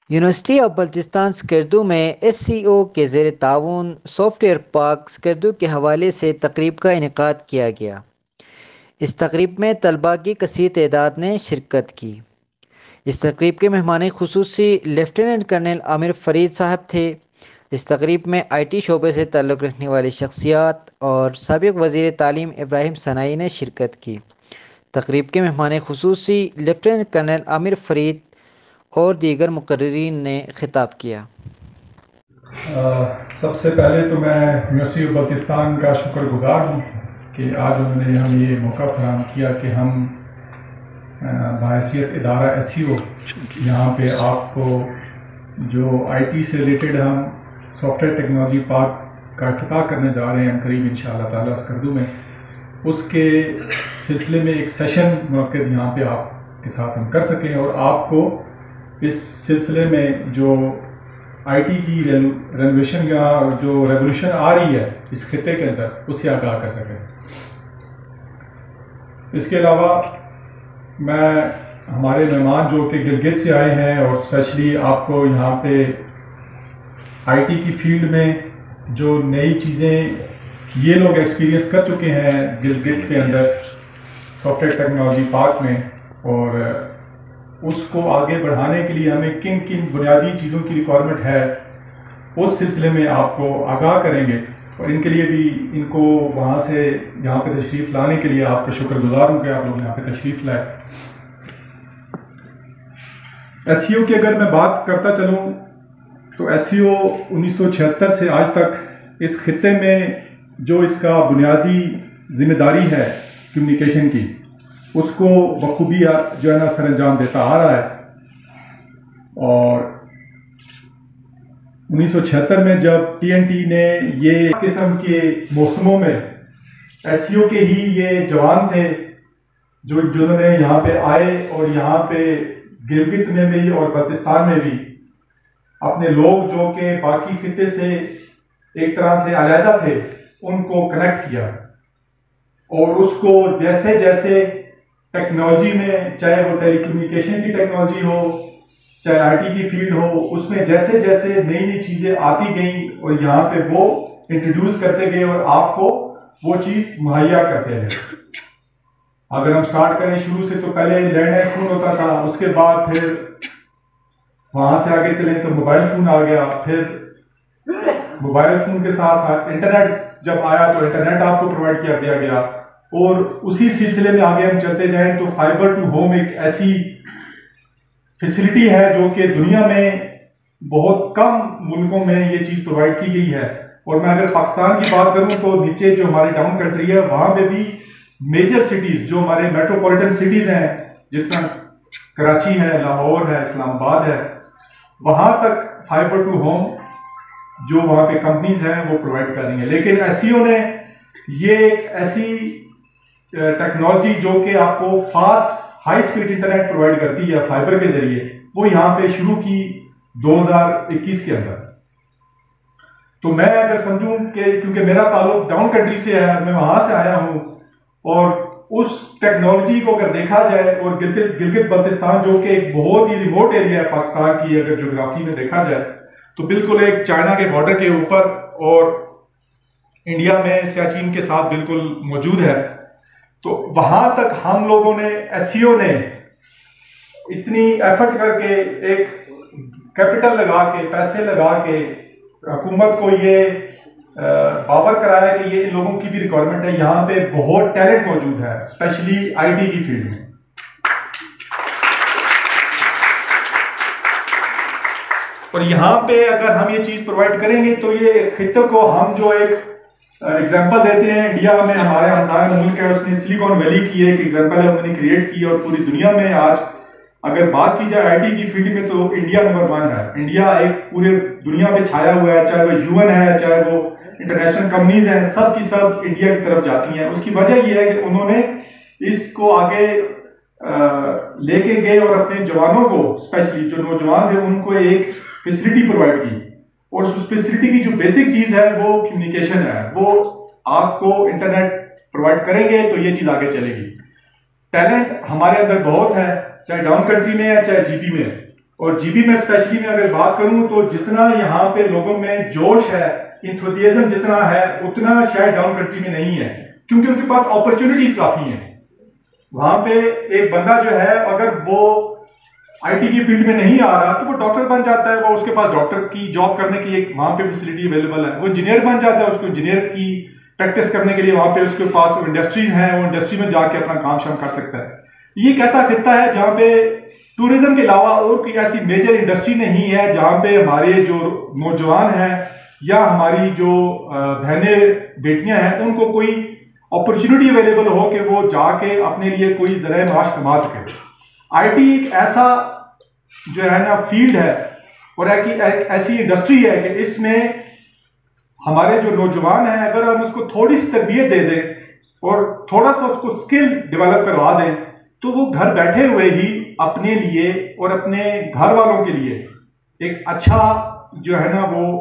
University of Baltistan Skardu में SCO के ज़ेर ताउन सॉफ्टवेयर पार्क स्कर्दू के हवाले से तकरीब का इनेकाद किया गया। इस तकरीब में तलबा की कसीर तादाद ने शिरकत की। इस तकरीब के मेहमान खुसूसी लेफ्टिनेंट कर्नल आमिर फरीद साहब थे। इस तकरीब में IT शोबे से ताल्लुक़ रखने वाली शख्सियात और साबिक़ वज़ीर तालीम इब्राहिम सनाई ने शिरकत की। तकरीब के मेहमान खुसूसी लेफ्टिनेंट कर्नल आमिर फरीद और दीगर मुकर्रिरीन ने खिताब किया। सबसे पहले तो मैं यूनिवर्सिटी ऑफ बल्तिस्तान का शुक्रगुजार हूँ कि आज उन्होंने हमें ये मौका फराहम किया कि हम बहैसियत इदारा SCO यहाँ पे आपको जो IT से रिलेटेड हम सॉफ्टवेयर टेक्नोलॉजी पार्क का इफ्तिताह करने जा रहे हैं करीब इंशाअल्लाह ताला स्कर्दू में, उसके सिलसिले में एक सेशन मुनक्किद यहाँ पे आपके साथ हम कर सकें और आपको इस सिलसिले में जो IT की रेनोवेशन या जो रेवोल्यूशन आ रही है इस खिते के अंदर उससे आगाह कर सकें। इसके अलावा मैं हमारे मेहमान जो कि गिलगित से आए हैं और स्पेशली आपको यहाँ पे IT की फील्ड में जो नई चीज़ें ये लोग एक्सपीरियंस कर चुके हैं गिलगित के अंदर सॉफ्टवेयर टेक्नोलॉजी पार्क में, और उसको आगे बढ़ाने के लिए हमें किन किन बुनियादी चीज़ों की रिक्वायरमेंट है उस सिलसिले में आपको आगाह करेंगे। और इनके लिए भी इनको वहाँ से यहाँ पे तशरीफ़ लाने के लिए आपका शुक्रगुजार हूँ कि आप लोग यहाँ पे तशरीफ़ लाए। SCO की अगर मैं बात करता चलूँ तो SCO 1976 से आज तक इस खिते में जो इसका बुनियादी जिम्मेदारी है कम्युनिकेशन की, उसको बखूबी जो है ना सर अंजाम देता आ रहा है। और 1976 में जब TNT ने ये किस्म के मौसमों में SCO के ही ये जवान थे जिन्होंने यहाँ पे आए और यहाँ पे गिलगित में भी और बल्तिस्तान में भी अपने लोग जो कि बाकी खिते से एक तरह से अलहदा थे उनको कनेक्ट किया, और उसको जैसे जैसे टेक्नोलॉजी में, चाहे वो टेलीकम्युनिकेशन की टेक्नोलॉजी हो चाहे IT की फील्ड हो, उसमें जैसे जैसे नई नई चीज़ें आती गई और यहाँ पे वो इंट्रोड्यूस करते गए और आपको वो चीज़ मुहैया करते गए। अगर हम स्टार्ट करें शुरू से तो पहले लैंडलाइन फ़ोन होता था, उसके बाद फिर वहाँ से आगे चले तो मोबाइल फ़ोन आ गया, फिर मोबाइल फ़ोन के साथ साथ इंटरनेट जब आया तो इंटरनेट आपको प्रोवाइड किया दिया गया, और उसी सिलसिले में आगे हम चलते जाएं तो फाइबर टू होम एक ऐसी फैसिलिटी है जो कि दुनिया में बहुत कम मुल्कों में ये चीज़ प्रोवाइड की गई है। और मैं अगर पाकिस्तान की बात करूं तो नीचे जो हमारी टाउन कंट्री है वहां पे भी मेजर सिटीज जो हमारे मेट्रोपॉलिटन सिटीज हैं, जिस तरह कराची है, लाहौर है, इस्लामाबाद है, वहां तक फाइबर टू होम जो वहां पे कंपनीज हैं वो प्रोवाइड कर रही है। लेकिन SCO ने ये एक ऐसी टेक्नोलॉजी जो कि आपको fast high speed internet provide करती है फाइबर के जरिए, वो यहाँ पे शुरू की 2021 के अंदर। तो मैं अगर समझूं कि क्योंकि मेरा ताल्लुक डाउन कंट्री से है, मैं वहां से आया हूं, और उस टेक्नोलॉजी को अगर देखा जाए और गिलगित बल्तिस्तान जो कि एक बहुत ही रिमोट एरिया है पाकिस्तान की अगर ज्योग्राफी में देखा जाए तो बिल्कुल एक चाइना के बॉर्डर के ऊपर और इंडिया में सियाचिन के साथ बिल्कुल मौजूद है। तो वहां तक हम लोगों ने SCO ने इतनी एफर्ट करके एक कैपिटल लगा के, पैसे लगा के हुकूमत को ये बावर कराया कि ये इन लोगों की भी रिक्वायरमेंट है, यहाँ पे बहुत टैलेंट मौजूद है स्पेशली IT की फील्ड में। और यहाँ पे अगर हम ये चीज प्रोवाइड करेंगे तो ये खिते को हम जो एक एग्जाम्पल देते हैं, इंडिया में हमारे हमसाया मुल्क है उसने सिलिकॉन वैली की एक एग्जाम्पल है उन्होंने क्रिएट की, और पूरी दुनिया में आज अगर बात की जाए IT की फील्ड में तो इंडिया नंबर 1 है। इंडिया एक पूरे दुनिया में छाया हुआ है, चाहे वो UN है, चाहे वो इंटरनेशनल कंपनीज हैं, सब की सब इंडिया की तरफ जाती हैं। उसकी वजह यह है कि उन्होंने इसको आगे लेके गए और अपने जवानों को, स्पेशली जो नौजवान थे, उनको एक फैसिलिटी प्रोवाइड की, और उस फैसिलिटी की जो बेसिक चीज है वो कम्युनिकेशन है। वो आपको इंटरनेट प्रोवाइड करेंगे तो ये चीज आगे चलेगी। टैलेंट हमारे अंदर बहुत है, चाहे डाउन कंट्री में है चाहे GP में है। और जीबी में स्पेशली मैं अगर बात करूं तो जितना यहाँ पे लोगों में जोश है, इंथुजियाज्म जितना है, उतना शायद डाउन कंट्री में नहीं है, क्योंकि उनके पास अपॉर्चुनिटीज काफी हैं। वहां पे एक बंदा जो है अगर वो आईटी की फील्ड में नहीं आ रहा तो वो डॉक्टर बन जाता है, वो उसके पास डॉक्टर की जॉब करने की एक वहां पे फैसिलिटी अवेलेबल है। वो इंजीनियर बन जाता है, उसको इंजीनियर की प्रैक्टिस करने के लिए वहां पे उसके पास इंडस्ट्रीज हैं, वो इंडस्ट्री में जाके अपना काम शाम कर सकता है। ये एक ऐसा खिता है जहाँ पे टूरिज्म के अलावा और कोई ऐसी मेजर इंडस्ट्री नहीं है जहाँ पे हमारे जो नौजवान हैं या हमारी जो बहनें बेटियां हैं उनको कोई अपॉर्चुनिटी अवेलेबल हो कि वो जाके अपने लिए कोई ज़राए माश कमा सके। आईटी एक ऐसा जो है ना फील्ड है और एक ऐसी इंडस्ट्री है कि इसमें हमारे जो नौजवान हैं अगर हम उसको थोड़ी सी तरबियत दे दें और थोड़ा सा उसको स्किल डेवलप करवा दें तो वो घर बैठे हुए ही अपने लिए और अपने घर वालों के लिए एक अच्छा जो है ना वो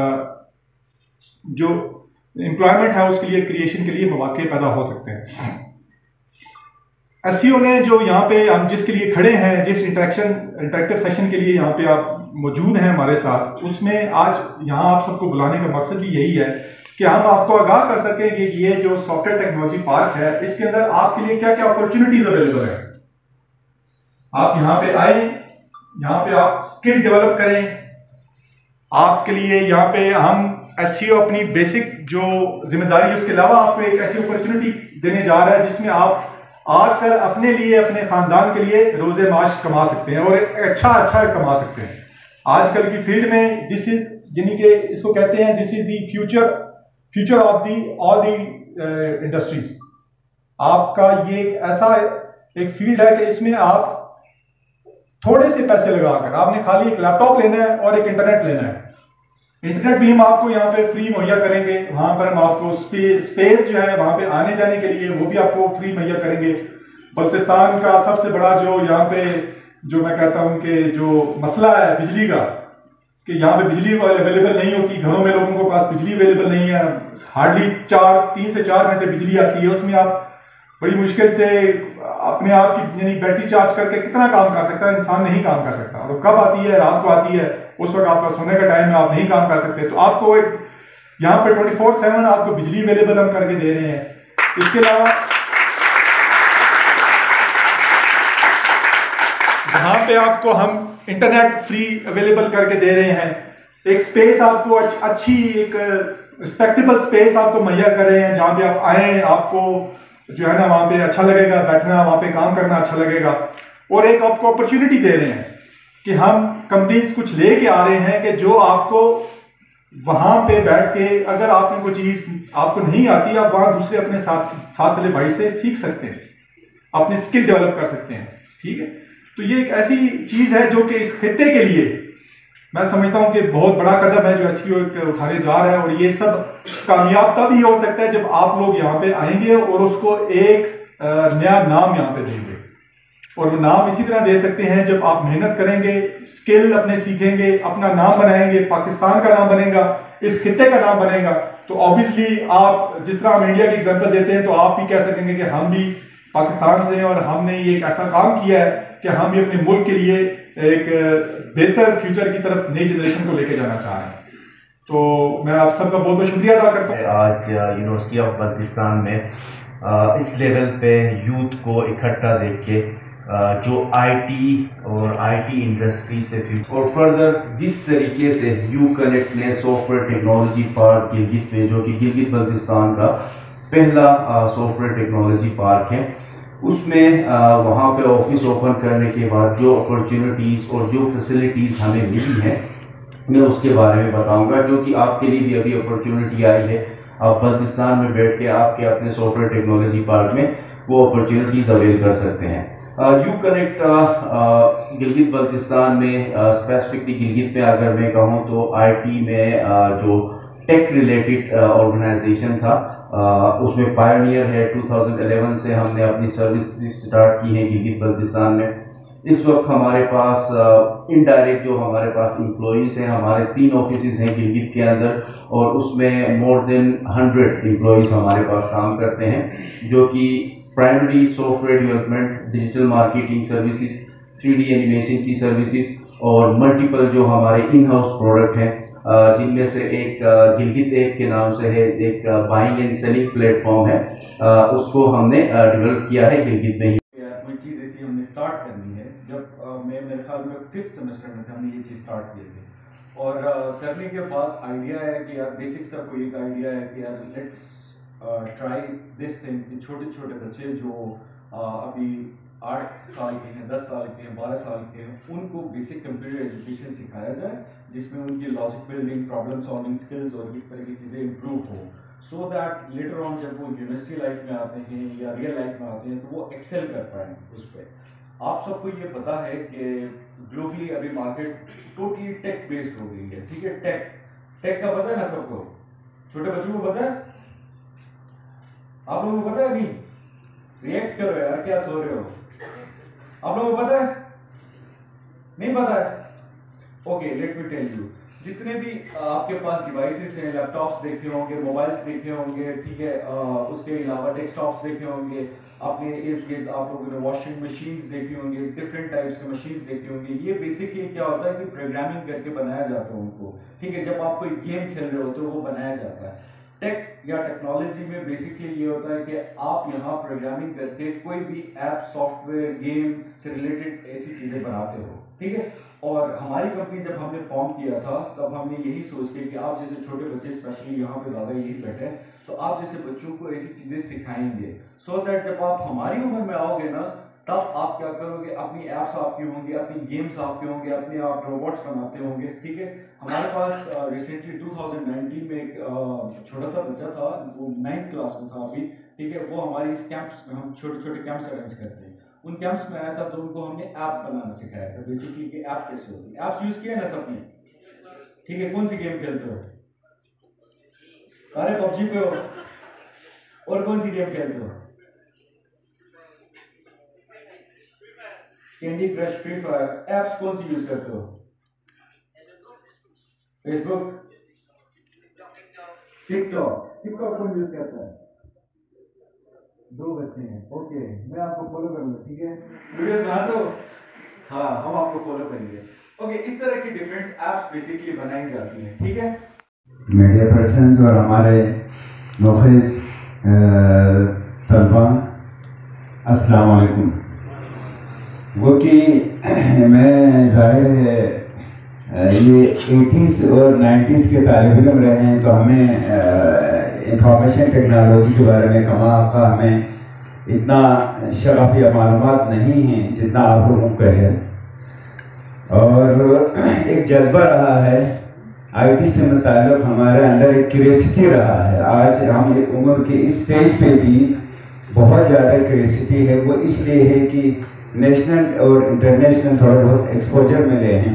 जो एम्प्लॉयमेंट है उसके लिए क्रिएशन के लिए मौके पैदा हो सकते हैं। एसईओ ने जो यहाँ पे हम जिसके लिए खड़े हैं, जिस इंटरेक्टिव सेशन के लिए यहाँ पे आप मौजूद हैं हमारे साथ, उसमें आज यहाँ आप सबको बुलाने का मकसद भी यही है कि हम आपको आगाह कर सकें कि ये जो सॉफ्टवेयर टेक्नोलॉजी पार्क है इसके अंदर आपके लिए क्या क्या अपॉर्चुनिटीज अवेलेबल है। आप यहाँ पे आए, यहाँ पे आप स्किल डेवलप करें। आपके लिए यहाँ पे हम एसईओ अपनी बेसिक जो जिम्मेदारी है उसके अलावा आपको एक ऐसी अपॉर्चुनिटी देने जा रहा है जिसमें आप आकर अपने लिए अपने खानदान के लिए रोजे माश कमा सकते हैं और अच्छा कमा सकते हैं। आजकल की फील्ड में दिस इज यानी कि इसको कहते हैं this is the future of the all the industries. आपका ये एक ऐसा एक फील्ड है कि इसमें आप थोड़े से पैसे लगाकर आपने खाली एक लैपटॉप लेना है और एक इंटरनेट लेना है। इंटरनेट भी हम आपको यहाँ पे फ्री मुहैया करेंगे, वहां पर हम आपको स्पेस जो है वहां पे आने जाने के लिए वो भी आपको फ्री मुहैया करेंगे। बल्तिस्तान का सबसे बड़ा जो यहाँ पे जो मैं कहता हूँ कि जो मसला है बिजली का, कि यहाँ पे बिजली अवेलेबल नहीं होती, घरों में लोगों के पास बिजली अवेलेबल नहीं है, हार्डली 3 से 4 घंटे बिजली आती है, उसमें आप बड़ी मुश्किल से अपने आप की यानी बैटरी चार्ज करके कितना काम कर सकता है, इंसान नहीं काम कर सकता। और कब आती है, रात को आती है, उस वक्त आपका सोने का टाइम है, आप नहीं काम कर सकते। तो आपको एक यहाँ पे 24/7 आपको बिजली अवेलेबल हम करके दे रहे हैं। इसके अलावा यहाँ पे आपको हम इंटरनेट फ्री अवेलेबल करके दे रहे हैं। एक स्पेस आपको अच्छी एक रिस्पेक्टेबल स्पेस आपको मुहैया कर रहे हैं जहाँ पे आप आए, आपको जो है ना वहाँ पे अच्छा लगेगा बैठना, वहाँ पे काम करना अच्छा लगेगा। और एक आपको अपॉर्चुनिटी दे रहे हैं कि हम कंपनीज कुछ लेके आ रहे हैं कि जो आपको वहां पे बैठ के अगर आपने कोई चीज आपको नहीं आती, आप वहां दूसरे अपने साथ वाले भाई से सीख सकते हैं, अपने स्किल डेवलप कर सकते हैं। ठीक है, तो ये एक ऐसी चीज है जो कि इस खित्ते के लिए मैं समझता हूं कि बहुत बड़ा कदम है जो एसईओ उठाने जा रहा है। और ये सब कामयाब तब ही हो सकता है जब आप लोग यहाँ पे आएंगे और उसको एक नया नाम यहाँ पे देंगे। और वो नाम इसी तरह दे सकते हैं जब आप मेहनत करेंगे, स्किल अपने सीखेंगे, अपना नाम बनाएंगे, पाकिस्तान का नाम बनेगा, इस खित्ते का नाम बनेगा। तो ऑब्वियसली आप जिस तरह हम इंडिया की एग्जांपल देते हैं तो आप भी कह सकेंगे कि हम भी पाकिस्तान से हैं और हमने ये एक ऐसा काम किया है कि हम भी अपने मुल्क के लिए एक बेहतर फ्यूचर की तरफ नई जनरेशन को लेके जाना चाह रहे हैं। तो मैं आप सबका बहुत बहुत शुक्रिया अदा करता हूँ। आज यूनिवर्सिटी ऑफ बल्तिस्तान में इस लेवल पे यूथ को इकट्ठा देख के जो आईटी और आईटी इंडस्ट्री से और फर्दर जिस तरीके से यू कनेक्ट ने सॉफ्टवेयर टेक्नोलॉजी पार्क गिलगित में, जो कि गिलगित बल्तिस्तान का पहला सॉफ्टवेयर टेक्नोलॉजी पार्क है, उसमें वहाँ पे ऑफिस ओपन करने के बाद जो अपॉर्चुनिटीज़ और जो फैसिलिटीज़ हमें मिली हैं मैं उसके बारे में बताऊंगा, जो कि आपके लिए भी अभी अपॉर्चुनिटी आई है। आप बल्तिस्तान में बैठ के आपके अपने सॉफ्टवेयर टेक्नोलॉजी पार्क में वो अपॉर्चुनिटीज़ अवेल कर सकते हैं। यू कनेक्ट गिलगित बल्तिस्तान में स्पेसिफिकली गिलगित में अगर मैं कहूँ तो आईटी में जो टेक रिलेटेड ऑर्गेनाइजेशन था उसमें पायनियर है। 2011 से हमने अपनी सर्विस स्टार्ट की है गिलगित बल्तिस्तान में। इस वक्त हमारे पास इनडायरेक्ट जो हमारे पास एम्प्लॉइज़ हैं, हमारे 3 ऑफिसेज हैं गिलगित के अंदर और उसमें मोर देन 100 एम्प्लॉइज़ हमारे पास काम करते हैं, जो कि primary software development, digital marketing services, 3D animation की सर्विसेज और मल्टीपल जो हमारे इन हाउस प्रोडक्ट हैं, जिनमें से एक गिलगित ऐप के नाम से है, एक बाइंग एंड सेलिंग प्लेटफॉर्म है, उसको हमने डेवलप किया है गिलगित में ही। कोई चीज़ ऐसी हमने स्टार्ट करनी है, जब मैं मेरे ख्याल में 5th सेमेस्टर में थे हमने ये चीज़ स्टार्ट की थी, और करने के बाद आइडिया है कि यार बेसिक सा कोई एक आइडिया है कि यार लेट्स ट्राई दिस थिंग कि छोटे छोटे बच्चे जो अभी 8 साल के हैं, 10 साल के हैं, 12 साल के हैं, उनको बेसिक कंप्यूटर एजुकेशन सिखाया जाए, जिसमें उनकी logic building, problem solving skills और इस तरह की चीज़ें इंप्रूव हो, सो दैट लेटर ऑन जब वो यूनिवर्सिटी लाइफ में आते हैं या रियल लाइफ में आते हैं तो वो एक्सेल कर पाएँ उस पर। आप सबको ये पता है कि ग्लोबली अभी मार्केट टोटली टेक बेस्ड हो गई है, ठीक है। टेक का पता है ना सबको, छोटे बच्चों को पता है, आप लोगों को पता है नहीं? रिएक्ट करो यार, क्या सो रहे हो? आप लोगों को पता है? नहीं पता है? Okay, let me tell you. जितने भी आपके पास डिवाइसेस हैं, लैपटॉप्स देखे होंगे, मोबाइल्स देखे होंगे, ठीक है, उसके अलावा डेस्कटॉप्स देखे होंगे, आपने इर्द गिर्द आप लोगों ने वॉशिंग मशीन्स देखी होंगी, डिफरेंट टाइप्स के मशीन्स देखी होंगी। ये बेसिकली क्या होता है कि प्रोग्रामिंग करके बनाया जाता है उनको, ठीक है। जब आप कोई गेम खेल रहे होते हो वो बनाया जाता है। टेक या टेक्नोलॉजी में बेसिकली ये होता है कि आप यहाँ प्रोग्रामिंग करके कोई भी ऐप, सॉफ्टवेयर, गेम से रिलेटेड ऐसी चीज़ें बनाते हो, ठीक है। और हमारी कंपनी जब हमने फॉर्म किया था तब हमने यही सोच के कि आप जैसे छोटे बच्चे, स्पेशली यहाँ पे ज़्यादा यही बैठे हैं, तो आप जैसे बच्चों को ऐसी चीज़ें सिखाएंगे, सो दैट जब आप हमारी उम्र में आओगे ना, तब आप क्या करोगे, अपनी ऐप्स आपकी होंगी, अपनी गेम्स आपके होंगे, अपने आप रोबोट्स बनाते होंगे, ठीक है। हमारे पास रिसेंटली 2019 में एक छोटा सा बच्चा था, वो 9th क्लास में था अभी, ठीक है। वो हमारी इस कैंप्स में, हम छोटे छोटे कैंप्स अरेंज करते हैं, उन कैंप्स में आया था, तो उनको हमने ऐप बनाना सिखाया था, बेसिकली कि ऐप कैसे होती है। ऐप्स यूज किया ना सबने, ठीक है। कौन सी गेम खेलते हो? सारे पबजी पे हो, और कौन सी गेम खेलते हो? Candy crush, free fire. Apps कौन सी यूज करते हो? फेसबुक, टिकटॉक कौन यूज करता है? 2 बच्चे हैं, ओके। मैं आपको फॉलो करूंगा, ठीक है। वीडियोस बनाते हो? हाँ, हम आपको फॉलो करेंगे। ओके, इस तरह की डिफरेंट एप्स बेसिकली बनाई जाती हैं, ठीक है। मीडिया पर्सन और हमारे मुखलिस तलबा, अस्सलाम वालेकुम। वो कि मैं ज़ाहिर है ये 80s और 90s के तालिब इल्म रहे हैं, तो हमें इंफॉर्मेशन टेक्नोलॉजी के बारे में कमा आपका हमें इतना शगफ या मालूमात नहीं है जितना आप लोगों को है। और एक जज्बा रहा है IT से मुताल्लिक़, हमारे अंदर एक क्यूरियोसिटी रहा है। आज हम उम्र के इस स्टेज पे भी बहुत ज़्यादा क्यूरियोसिटी है। वो इसलिए है कि नेशनल और इंटरनेशनल थोड़ा बहुत एक्सपोजर मिले हैं।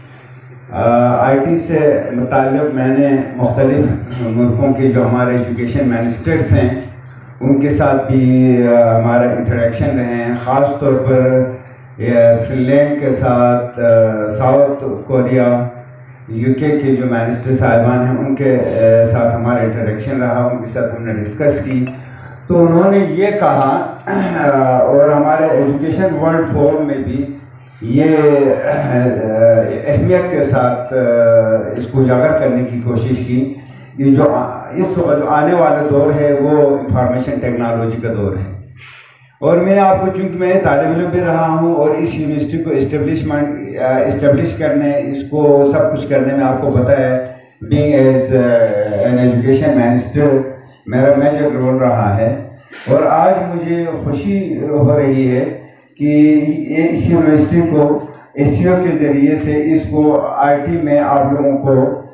IT से मुताल्लिक़ मैंने मुख्तलिफ मुल्कों के जो हमारे एजुकेशन मिनिस्टर्स हैं उनके साथ भी हमारा इंटरेक्शन रहे हैं, ख़ास तौर पर फिनलैंड के साथ, साउथ कोरिया, UK के जो मिनिस्टर साहिबान हैं उनके साथ हमारा इंटरेक्शन रहा, उनके साथ हमने डिस्कस की। तो उन्होंने ये कहा, और हमारे एजुकेशन वर्ल्ड फोरम में भी ये अहमियत के साथ इसको उजागर करने की कोशिश की कि जो आने वाला दौर है वो इंफॉर्मेशन टेक्नोलॉजी का दौर है। और मैं आपको, चूँकि मैं तालिब इल्म भी रहा हूँ और इस यूनिवर्सिटी को इस्टेब्लिश करने, इसको सब कुछ करने में आपको पता है, being as an education minister मेरा मेजर रोल रहा है। और आज मुझे खुशी हो रही है कि इस यूनिवर्सिटी को SEO के ज़रिए से इसको IT में आप लोगों को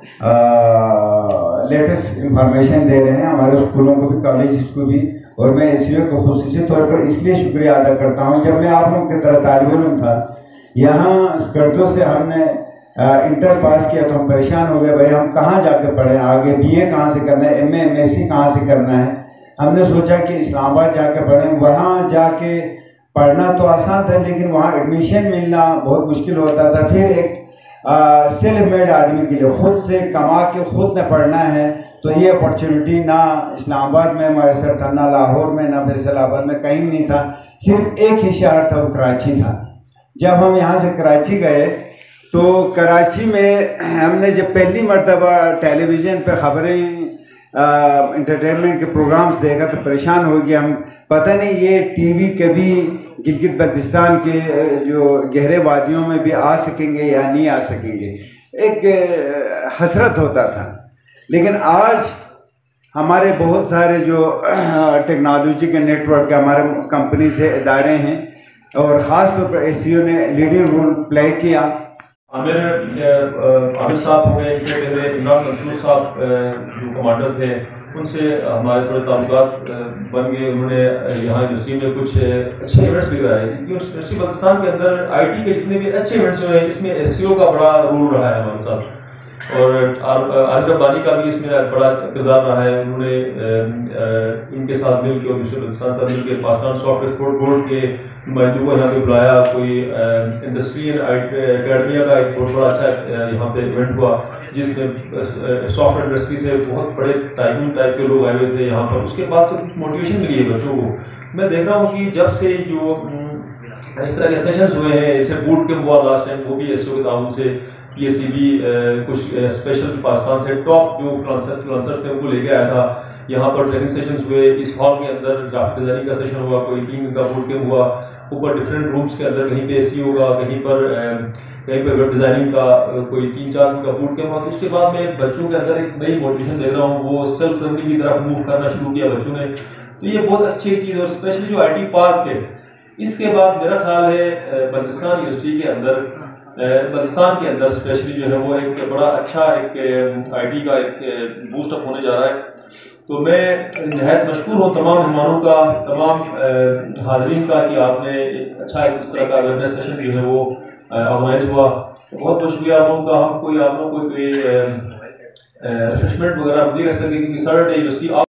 लेटेस्ट इंफॉर्मेशन दे रहे हैं, हमारे स्कूलों को भी, कॉलेज को भी। और मैं SEO को खुसूसी तौर पर इसलिए शुक्रिया अदा करता हूँ, जब मैं आप लोगों की तरह तालिब इल्म था, यहाँ स्कर्टों से हमने इंटर पास किया तो हम परेशान हो गए, भाई हम कहाँ जाके पढ़ें, आगे BA कहाँ से करना है, MA MSc कहाँ से करना है। हमने सोचा कि इस्लामाबाद जाके पढ़ें। वहाँ जाके पढ़ना तो आसान था, लेकिन वहाँ एडमिशन मिलना बहुत मुश्किल होता था। फिर एक सेल्फ मेड आदमी के लिए खुद से कमा के खुद ने पढ़ना है, तो ये अपॉर्चुनिटी ना इस्लामाबाद में मैसर था, ना लाहौर में, ना फैसलाबाद में, कहीं नहीं था। सिर्फ एक ही शहर था, वो कराची था। जब हम यहाँ से कराची गए तो कराची में हमने जब पहली मरतबा टेलीविज़न पे ख़बरें इंटरटेनमेंट के प्रोग्राम्स देखा तो परेशान हो गया हम। पता नहीं ये टीवी कभी गिलगित बल्तिस्तान के जो गहरे वादियों में भी आ सकेंगे या नहीं आ सकेंगे, एक हसरत होता था। लेकिन आज हमारे बहुत सारे जो टेक्नोलॉजी के नेटवर्क हमारे कंपनी से इदारे हैं और ख़ास तौर पर SCO ने लीडिंग रोल प्ले किया। आमिर साहब हो गए, इससे पहले इमरान मंसूर साहब जो कमांडर थे, उनसे हमारे थोड़े ताल्लुकात बन गए। उन्होंने यहाँ यूनिवर्सिटी में कुछ अच्छे इवेंट्स भी कराए। यूनिवर्सिटी बल्तिस्तान के अंदर IT के जितने भी अच्छे इवेंट्स हुए हैं, इसमें SCO का बड़ा रोल रहा है हमारे साथ, और आरिफ रब्बानी का भी इसमें बड़ा किरदार रहा है। उन्होंने इनके साथ मिलकर और यूनिवर्सिटी बल्तिस्तान साथ मिलकर पाकिस्तान सॉफ्टवेयर सपोर्ट बोर्ड के नुमाइंदों को यहाँ पे बुलाया। कोई इंडस्ट्रियल अकेडमिया का एक बहुत बड़ा अच्छा यहाँ पे इवेंट हुआ, जिसमें सॉफ्टवेयर इंडस्ट्री से बहुत बड़े टाइप के लोग आए हुए थे यहाँ पर। उसके बाद से कुछ मोटिवेशन मिली है बच्चों को। मैं देख रहा हूँ कि जब से जो इस तरह के सेशंस हुए हैं, जैसे बूट कैंप हुआ लास्ट टाइम, वो भी SCO के ताउन से PSCB कुछ स्पेशल पाकिस्तान से टॉप जो फ्रीलांसर्स थे उनको लेके आया था। यहाँ पर ट्रेनिंग सेशंस हुए। इस हॉल के अंदर ग्राफिक डिजाइनिंग का सेशन हुआ, कोई 3 दिन का बूट कैंप हुआ। ऊपर डिफरेंट रूम्स के अंदर कहीं पे SEO होगा, कहीं पर वेब डिजाइनिंग का कोई 3-4 दिन का बूट कैंप हुआ। तो उसके बाद मैं बच्चों के अंदर एक नई मोटिवेशन देख रहा हूँ, वो सेल्फ लर्निंग की तरफ मूव करना शुरू किया बच्चों ने। तो ये बहुत अच्छी चीज़। और स्पेशली जो IT पार्क है, इसके बाद मेरा ख्याल है बल्तिस्तान यूनिवर्सिटी के अंदर, बल्तिस्तान के अंदर स्पेशली जो है वो एक बड़ा अच्छा एक IT का एक बूस्टअप होने जा रहा है। तो मैं नहायत मशकूर हूँ तमाम मेहमानों का, तमाम हाज़रीन का कि आपने एक अच्छा इस तरह का अवेयरनेस सेशन जो है वो ऑर्गेनाइज हुआ। बहुत बहुत शुक्रिया आप लोगों का। हम कोई आप लोगों को कोई रिफ्रेशमेंट वगैरह नहीं कर सके क्योंकि साढ़े यूनिवर्सिटी